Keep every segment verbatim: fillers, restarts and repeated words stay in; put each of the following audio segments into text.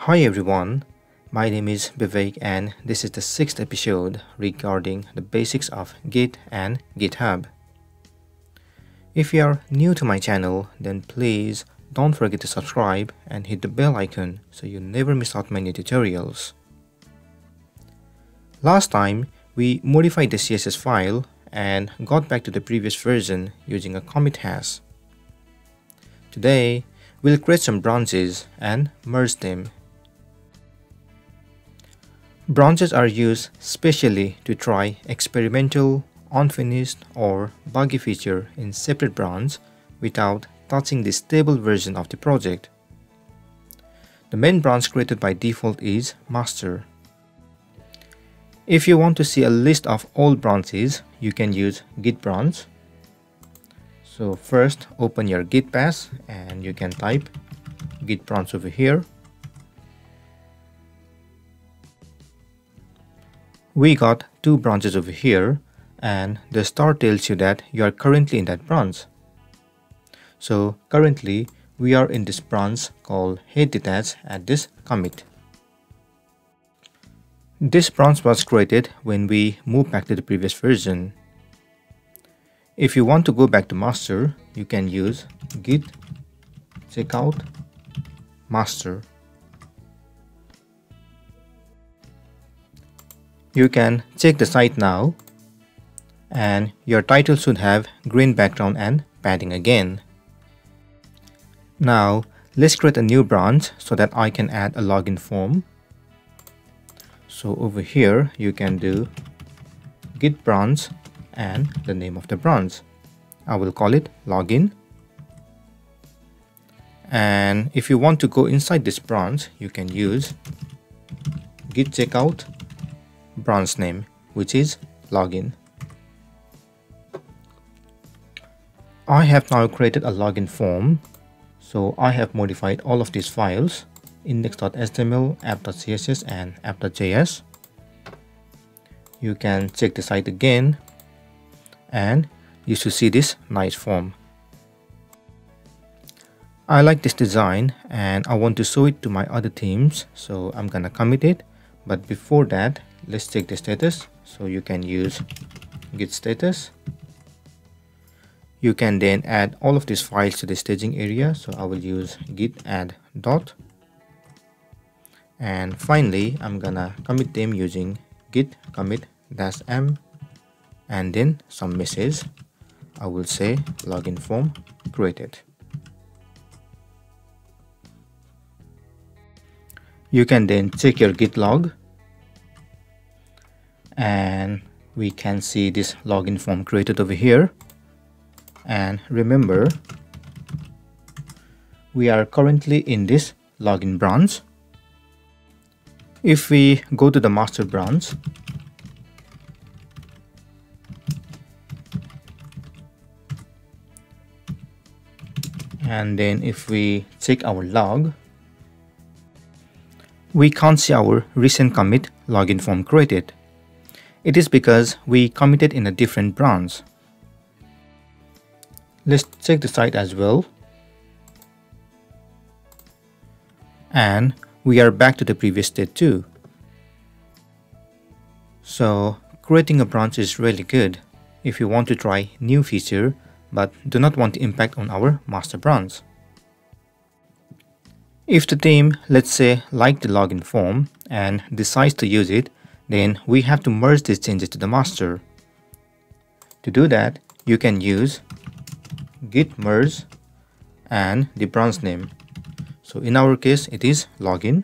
Hi everyone, my name is Vivek and this is the sixth episode regarding the basics of Git and GitHub. If you are new to my channel, then please don't forget to subscribe and hit the bell icon so you never miss out my new tutorials. Last time, we modified the C S S file and got back to the previous version using a commit hash. Today, we'll create some branches and merge them. Branches are used specially to try experimental, unfinished or buggy feature in separate branch without touching the stable version of the project. The main branch created by default is master. If you want to see a list of all branches, you can use git branch. So first open your git path and you can type git branch over here. We got two branches over here and the star tells you that you are currently in that branch. So currently we are in this branch called head detach at this commit. This branch was created when we moved back to the previous version. If you want to go back to master, you can use git checkout master. You can check the site now and your title should have green background and padding again. Now let's create a new branch so that I can add a login form. So over here you can do git branch and the name of the branch. I will call it login. And if you want to go inside this branch, you can use git checkout branch name, which is login. I have now created a login form, so I have modified all of these files: index dot H T M L, app dot C S S and app dot J S. You can check the site again and you should see this nice form. I like this design and I want to show it to my other teams, so I'm gonna commit it. But before that, let's check the status. So you can use git status. You can then add all of these files to the staging area. So I will use git add dot. And finally, I'm gonna commit them using git commit dash m and then some message. I will say login form created. You can then check your git log and we can see this login form created over here. And remember, we are currently in this login branch. If we go to the master branch, and then if we check our log, we can't see our recent commit login form created. It is because we committed in a different branch. Let's check the site as well. And we are back to the previous state too. So creating a branch is really good if you want to try new feature but do not want to impact on our master branch. If the team, let's say, liked the login form and decides to use it, then we have to merge these changes to the master. To do that, you can use Git Merge and the branch name. So in our case, it is login.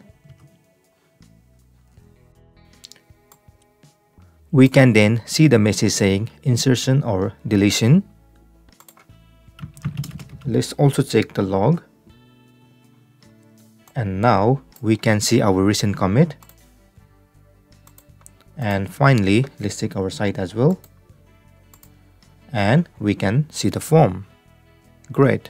We can then see the message saying insertion or deletion. Let's also check the log. And now we can see our recent commit. And finally, let's check our site as well. And we can see the form. Great.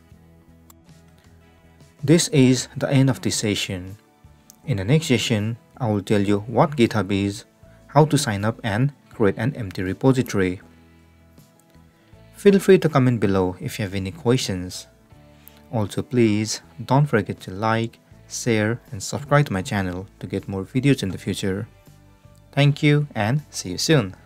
This is the end of this session. In the next session, I will tell you what GitHub is, how to sign up and create an empty repository. Feel free to comment below if you have any questions. Also, please don't forget to like, share and subscribe to my channel to get more videos in the future. Thank you and see you soon.